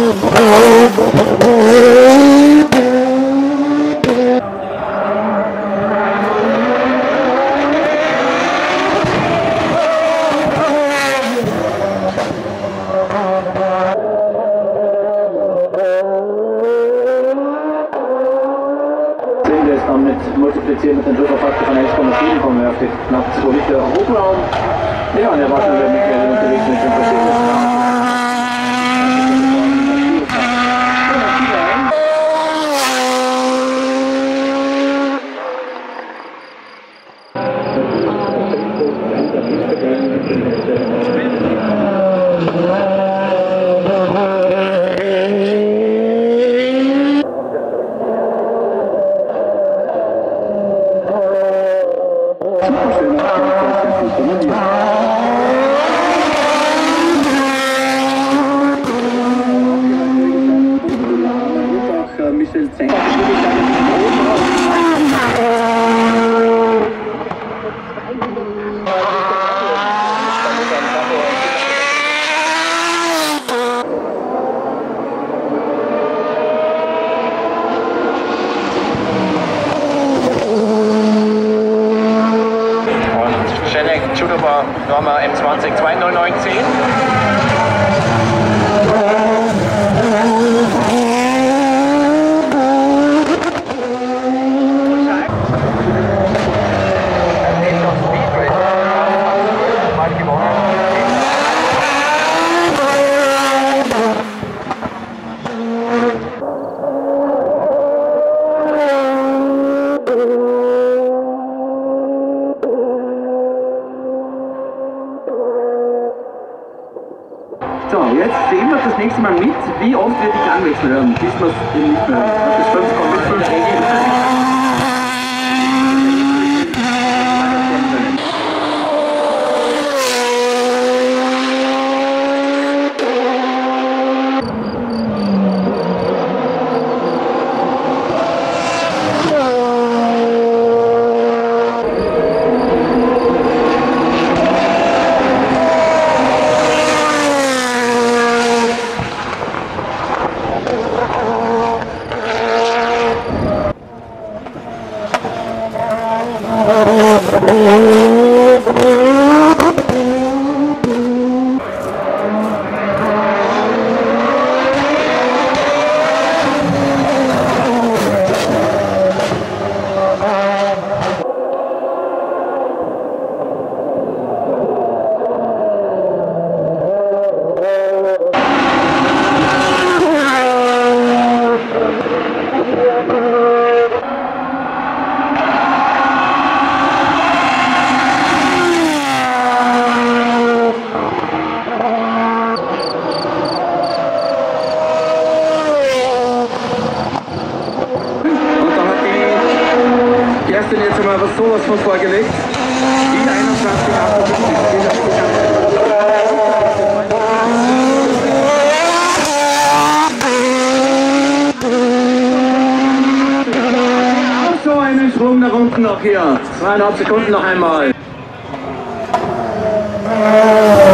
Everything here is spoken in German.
Dann mit multiplizieren mit dem Druckerfaktor von 1,7 kommen wir auf die knapp 2 Liter Hubraum. Ja, und er war schon mittlerweile unterwegs mit den verschiedenen Michel Zenk. Schenek Chudoba Norma M20 20910. So, jetzt sehen wir das nächste Mal mit, wie oft wir die Gangwechsel hören, bis wir es eben nicht mehr hören. Das ist 5,5 Regeln. Kerstin jetzt einmal was sowas von vorgelegt. In 21, 58, so einen Schwung nach unten noch hier. 2,5 Sekunden noch einmal.